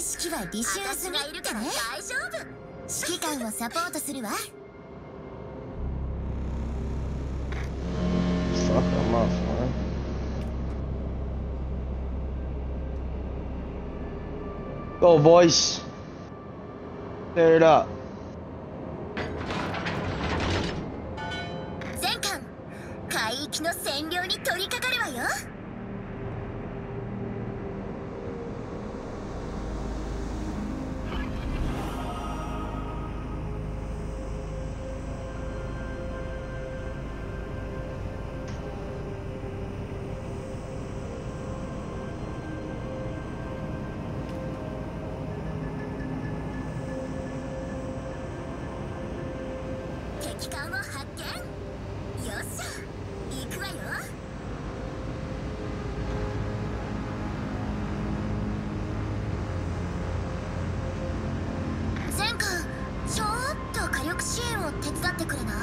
指揮は履修済みってね。 大丈夫。 指揮官をサポートするわ。 Fuck them off, man. Go, boys. Tear it up. 全艦、海域の占領に取り掛かるわよ。敵艦を発見。よっしゃ、行くわよ。全艦、ちょっと火力支援を手伝ってくれない？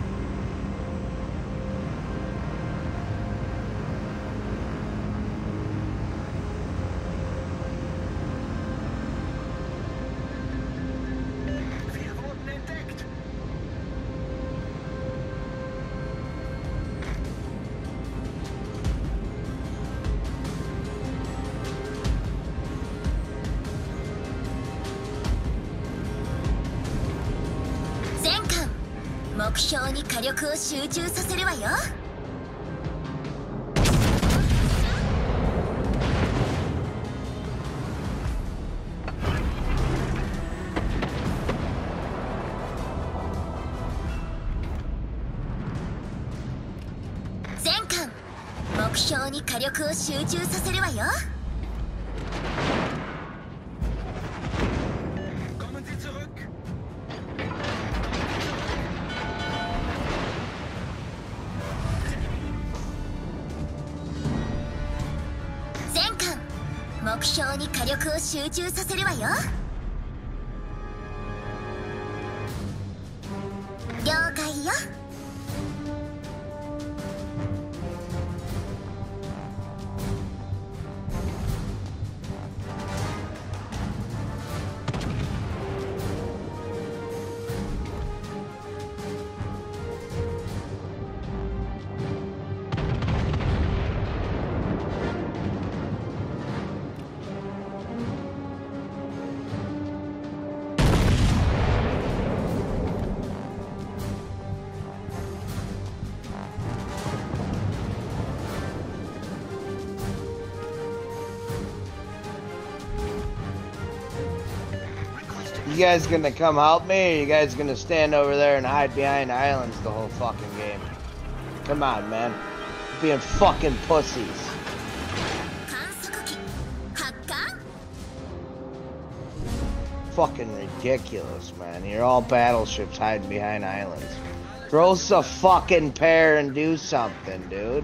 目標に火力を集中させるわよ。全艦、目標に火力を集中させるわよ。目標に火力を集中させるわよ。了解よ。 You guys gonna come help me, or you guys gonna stand over there and hide behind islands the whole fucking game? Come on, man. You're being fucking pussies. Fucking ridiculous, man. You're all battleships hiding behind islands. Throw us a fucking pair and do something, dude.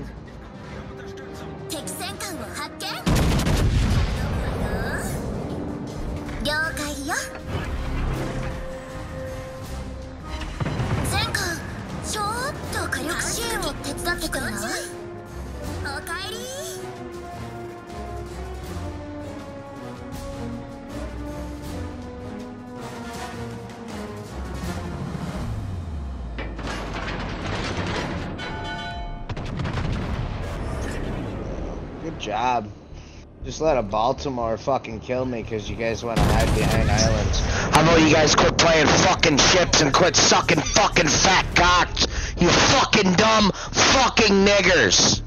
Good job. Just let a Baltimore fucking kill me because you guys want to hide behind islands. How about you guys quit playing fucking ships and quit sucking fucking fat cocks? You fucking dumb fucking niggers.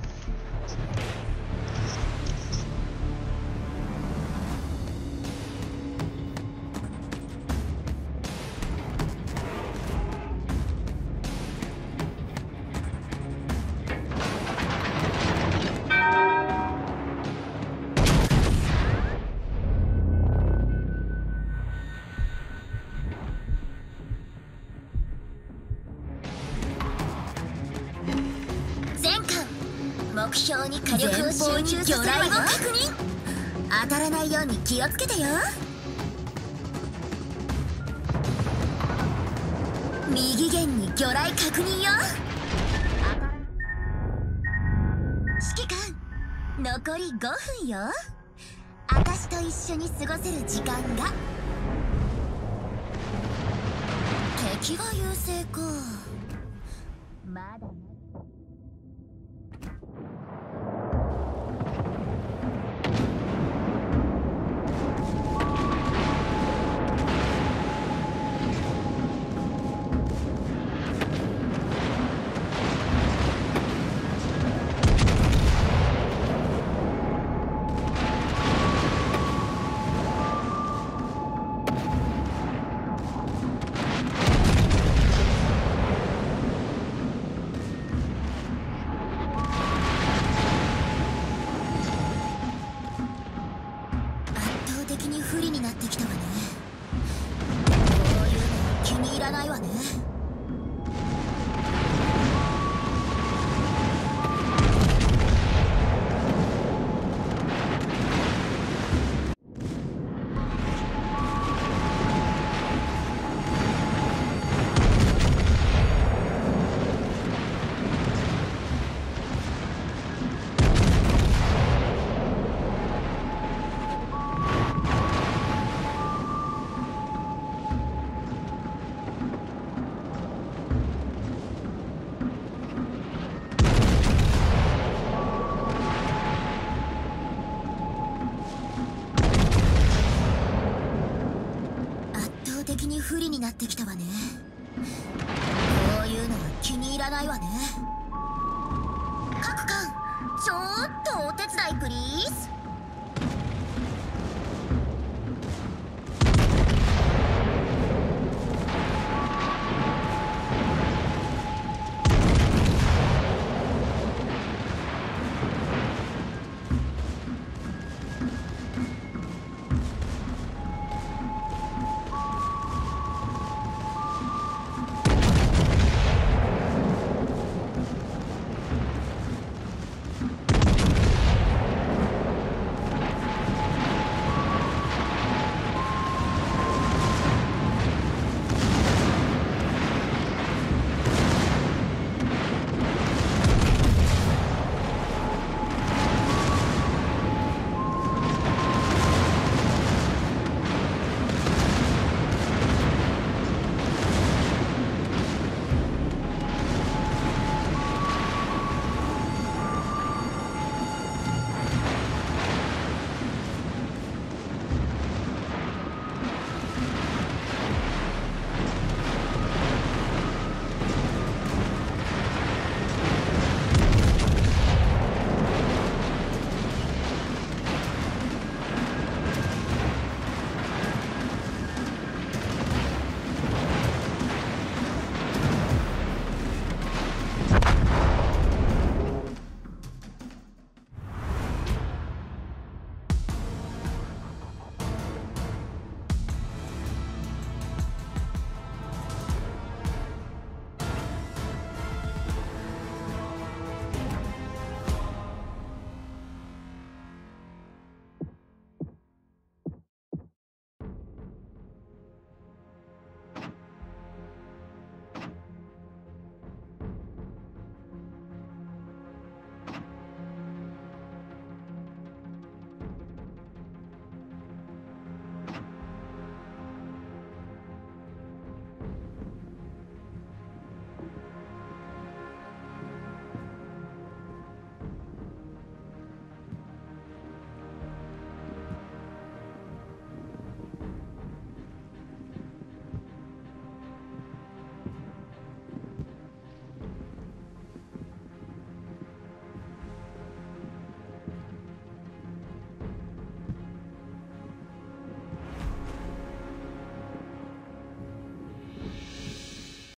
目標に火力を集中させるわよ。当たらないように気をつけてよ。右舷に魚雷確認よ。指揮官、残り5分よ。明かしたと一緒に過ごせる時間が。敵が優勢か。まだまだ。的に不利になってきたわね。こういうの気に入らないわね。的に不利になってきたわね。こういうのは気に入らないわね。各艦、ちょっとお手伝いプリーズ。